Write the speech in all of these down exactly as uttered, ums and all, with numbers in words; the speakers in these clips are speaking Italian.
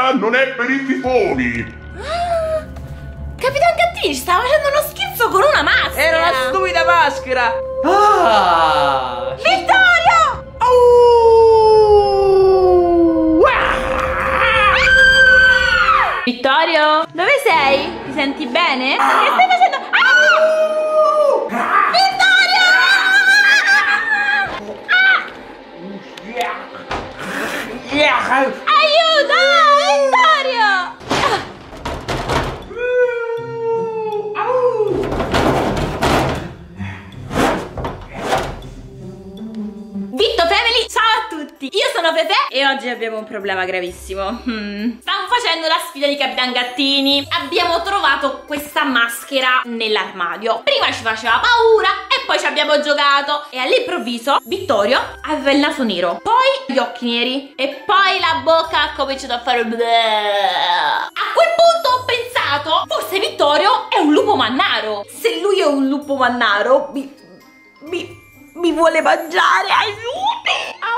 maschera non è per i fifoni. Ah, Capitan Gattini ci stava facendo uno schizzo con una maschera. Era una stupida maschera. Ah! Vittorio! Oh! Ah! Vittorio, dove sei? Ti senti bene? Che stai facendo? Ah! Vittorio! Ah! Aiuto! Vittorio! Vitto Family, ciao a tutti! Io sono Pepe e oggi abbiamo un problema gravissimo. hmm. Stavo facendo la sfida di Capitan Gattini. Abbiamo trovato questa maschera nell'armadio. Prima ci faceva paura e poi ci abbiamo giocato. E all'improvviso Vittorio aveva il naso nero, poi gli occhi neri e poi la bocca ha cominciato a fare bleh. A quel punto ho pensato, forse Vittorio è un lupo mannaro. Se lui è un lupo mannaro mi... mi... mi vuole mangiare, aiuto!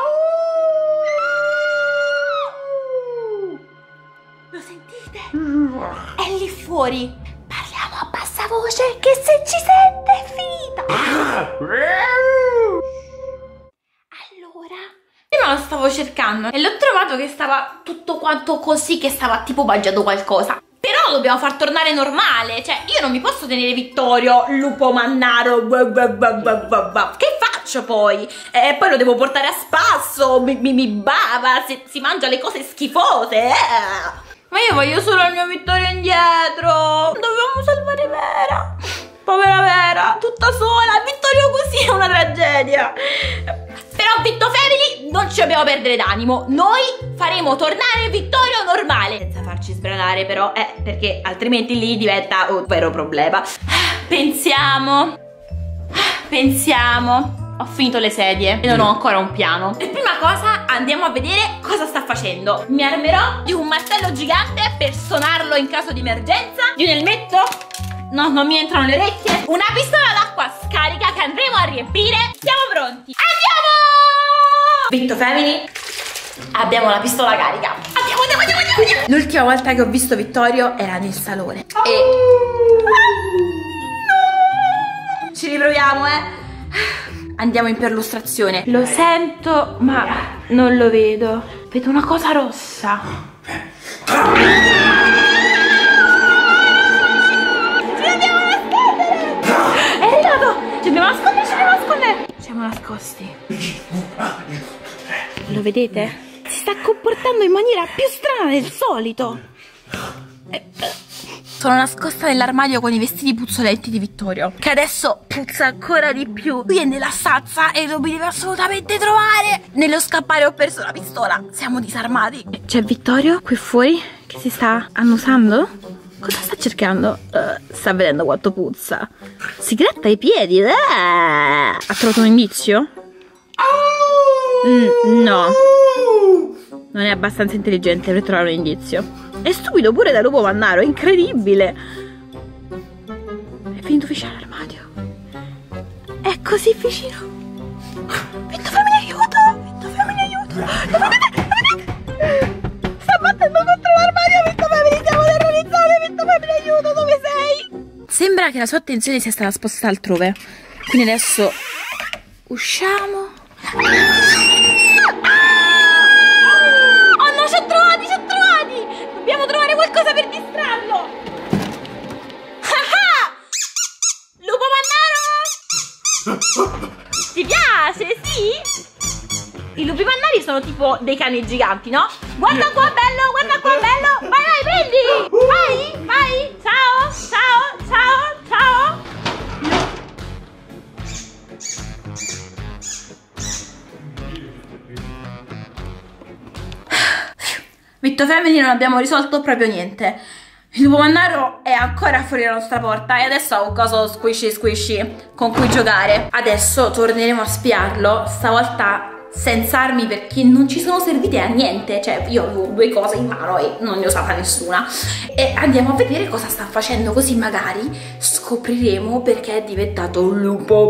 Au! Lo sentite? È lì fuori. Parliamo a bassa voce che se ci sente è finita. Allora, prima lo stavo cercando e l'ho trovato che stava tutto quanto così, che stava tipo mangiando qualcosa. Però dobbiamo far tornare normale. Cioè, io non mi posso tenere Vittorio, lupo mannaro. Che faccio poi? E eh, poi lo devo portare a spasso. Mi, mi, mi bava, si, si mangia le cose schifose. Eh. Ma io voglio solo il mio Vittorio indietro. Dovevamo salvare Vera. Povera Vera, tutta sola. Vittorio così è una tragedia. Però Vitto Family non ci dobbiamo perdere d'animo. Noi faremo tornare Vittorio normale, senza farci sbranare però, eh, perché altrimenti lì diventa un vero problema. Pensiamo. Pensiamo. Ho finito le sedie e non ho ancora un piano. Per prima cosa andiamo a vedere cosa sta facendo. Mi armerò di un martello gigante per suonarlo in caso di emergenza, di un elmetto. No, non mi entrano le orecchie. Una pistola d'acqua scarica che andremo a riempire. Siamo pronti. Andiamo! Vitto Family, abbiamo la pistola carica. Andiamo, andiamo, andiamo, andiamo, andiamo. L'ultima volta che ho visto Vittorio era nel salone. E... ci riproviamo, eh. Andiamo in perlustrazione. Lo sento, ma non lo vedo. Vedo una cosa rossa. Ci dobbiamo nascondere, ci dobbiamo nascondere. Siamo nascosti. Lo vedete? Si sta comportando in maniera più strana del solito. Sono nascosta nell'armadio con i vestiti puzzolenti di Vittorio, che adesso puzza ancora di più. Lui è nella stanza e lo mi deve assolutamente trovare. Nello scappare ho perso la pistola. Siamo disarmati. C'è Vittorio qui fuori che si sta annusando. Cosa sta cercando? Uh, sta vedendo quanto puzza. Si gratta i piedi. Uh. Ha trovato un indizio? Mm, no. Non è abbastanza intelligente per trovare un indizio. È stupido pure da lupo mannaro, è incredibile. È finito vicino all'armadio. È così vicino. Vitto Family, aiuto! Vitto Family, aiuto! Lo vedete? Lo vedete? Sta battendo contro l'armadio, Vitto Family, siamo terrorizzati, Vitto Family, aiuto, dove sei? Sembra che la sua attenzione sia stata spostata altrove. Quindi adesso usciamo. Oh no, ci ho trovati, ci ho trovati! Dobbiamo trovare qualcosa per distrarlo. Lupo mannaro! Ti piace, sì? I lupi mannari sono tipo dei cani giganti, no? Guarda qua, bello, guarda qua, bello! Vai, vai, prendi! Vai, vai! Ciao, ciao, ciao, ciao! Vitto Family, non abbiamo risolto proprio niente. Il lupo mannaro è ancora fuori dalla nostra porta e adesso ha un coso squishy squishy con cui giocare. Adesso torneremo a spiarlo, stavolta senza armi perché non ci sono servite a niente. Cioè io avevo due cose in mano e non ne ho usata nessuna. E andiamo a vedere cosa sta facendo, così magari scopriremo perché è diventato un lupo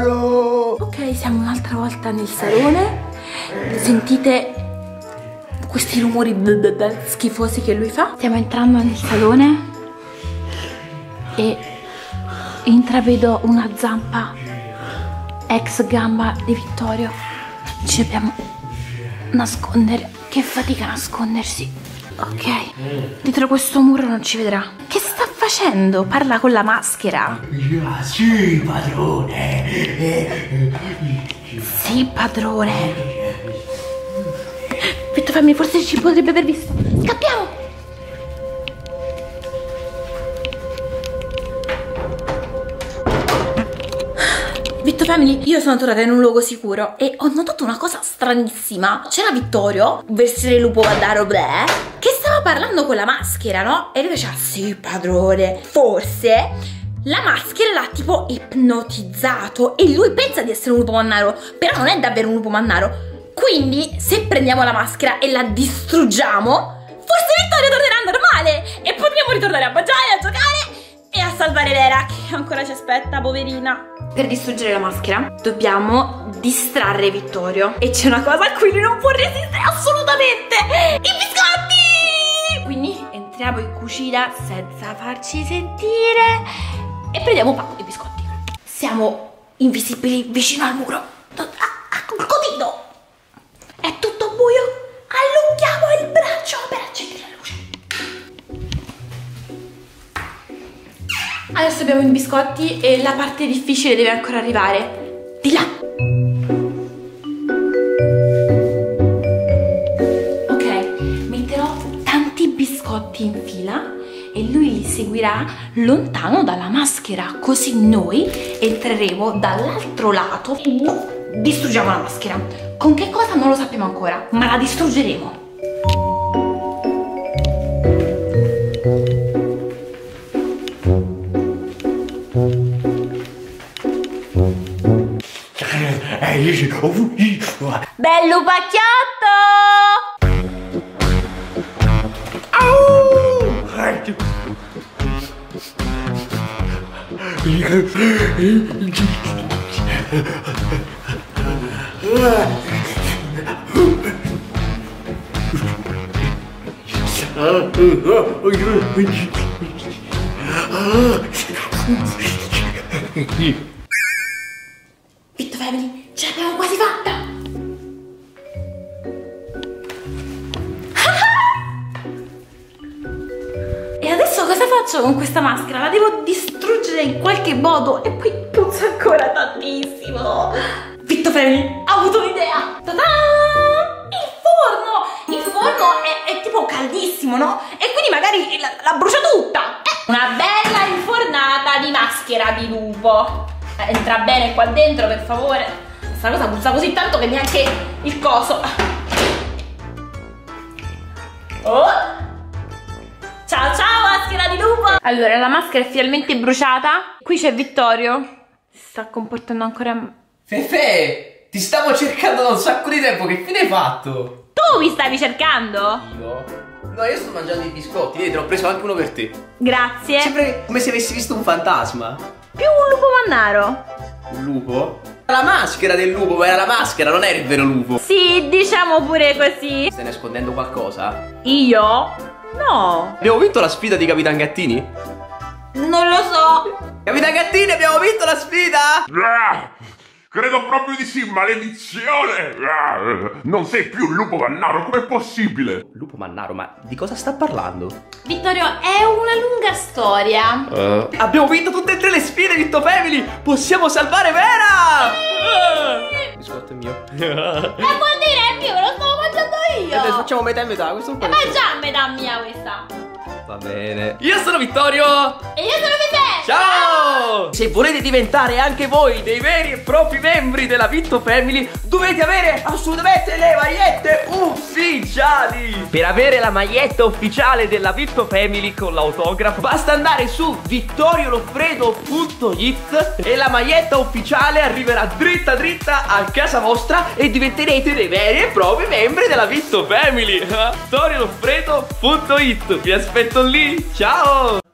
mannaro. Ok, siamo un'altra volta nel salone. Sentite questi rumori schifosi che lui fa. Stiamo entrando nel salone e intravedo una zampa ex gamba di Vittorio. Ci dobbiamo nascondere. Che fatica nascondersi. Ok, dietro questo muro non ci vedrà. Che sta facendo? Parla con la maschera. Sì, padrone. Sì, padrone. Vitto Family forse ci potrebbe aver visto. Scappiamo. Vitto Family, io sono tornata in un luogo sicuro e ho notato una cosa stranissima. C'era Vittorio, versione lupo Vannaro bleh, che stava parlando con la maschera, no? E lui diceva, sì padrone, forse la maschera l'ha tipo ipnotizzato e lui pensa di essere un lupo mannaro, però non è davvero un lupo mannaro. Quindi se prendiamo la maschera e la distruggiamo, forse Vittorio tornerà normale e potremo ritornare a mangiare, a giocare e a salvare Lera, che ancora ci aspetta, poverina. Per distruggere la maschera dobbiamo distrarre Vittorio e c'è una cosa a cui lui non può resistere assolutamente: i biscotti! Quindi entriamo in cucina senza farci sentire e prendiamo un pacco di biscotti. Siamo invisibili vicino al muro, al codino. È tutto buio, allunghiamo il braccio per accendere la luce. Adesso abbiamo i biscotti e la parte difficile deve ancora arrivare. Di là. Ok, metterò tanti biscotti in fila e lui li seguirà lontano dalla maschera, così noi entreremo dall'altro lato e distruggiamo la maschera. Con che cosa non lo sappiamo ancora, ma la distruggeremo. Bello pacchiotto! Vitto Family, ce l'abbiamo quasi fatta! E adesso cosa faccio con questa maschera? La devo distruggere in qualche modo e poi puzza ancora tantissimo. Vitto Family ha avuto un'idea! Il forno! Il forno è, è tipo caldissimo, no? E quindi magari la, la brucia tutta! Eh, una bella infornata di maschera di lupo! Eh, entra bene qua dentro, per favore! Questa cosa puzza così tanto che neanche il coso. Oh! Ciao ciao maschera di lupo! Allora, la maschera è finalmente bruciata. Qui c'è Vittorio. Si sta comportando ancora... Fefe, ti stavo cercando da un sacco di tempo, che fine hai fatto? Tu mi stavi cercando? Io? No, io sto mangiando i biscotti, vedi, te ne ho preso anche uno per te. Grazie. Sembra come se avessi visto un fantasma. Più un lupo mannaro. Un lupo? La maschera del lupo, ma era la maschera, non era il vero lupo. Sì, diciamo pure così. Stai nascondendo qualcosa? Io? No. Abbiamo vinto la sfida di Capitan Gattini? Non lo so. Capitan Gattini, abbiamo vinto la sfida! Ah, credo proprio di sì, maledizione! Ah, non sei più un lupo mannaro, com'è possibile? Lupo mannaro, ma di cosa sta parlando? Vittorio, è una lunga storia. Uh. Abbiamo vinto tutte e tre le sfide, Vitto Family! Possiamo salvare Vera! Il biscotto è mio. E vuol dire è mio, lo stavo mangiando io. E adesso facciamo metà e metà, questo è un po'. E ma è già a metà mia questa. Va bene. Io sono Vittorio. E io sono Pepe. Ciao! Se volete diventare anche voi dei veri e propri membri della Vitto Family, dovete avere assolutamente le magliette ufficiali. Per avere la maglietta ufficiale della Vitto Family con l'autografo basta andare su vittorio loffredo punto it e la maglietta ufficiale arriverà dritta dritta a casa vostra e diventerete dei veri e propri membri della Vitto Family. vittorio loffredo punto it. Vi aspetto lì. Ciao!